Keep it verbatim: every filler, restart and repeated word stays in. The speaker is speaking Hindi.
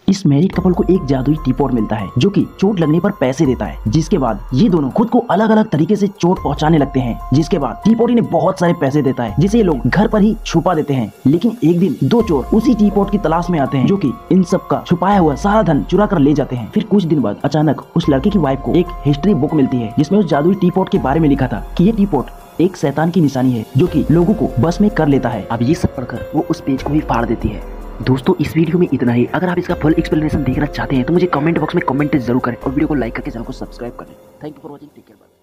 इस मैरिड कपल को एक जादुई टी पॉट मिलता है जो कि चोट लगने पर पैसे देता है, जिसके बाद ये दोनों खुद को अलग अलग तरीके से चोट पहुंचाने लगते हैं। जिसके बाद टी पॉट इन्हें बहुत सारे पैसे देता है जिसे ये लोग घर पर ही छुपा देते हैं। लेकिन एक दिन दो चोर उसी टी पॉट की तलाश में आते हैं जो कि इन सब का छुपाया हुआ सारा धन चुरा कर ले जाते हैं। फिर कुछ दिन बाद अचानक उस लड़के की वाइफ को एक हिस्ट्री बुक मिलती है जिसमें उस जादुई टी पॉट के बारे में लिखा था कि ये टी पॉट एक शैतान की निशानी है जो कि लोगों को बस में कर लेता है। अब ये सब पढ़कर वो उस पेज को ही फाड़ देती है। दोस्तों इस वीडियो में इतना ही। अगर आप इसका फुल एक्सप्लेनेशन देखना चाहते हैं तो मुझे कमेंट बॉक्स में कमेंट जरूर करें और वीडियो को लाइक करके चैनल को सब्सक्राइब करें। Thank you for watching. Take care.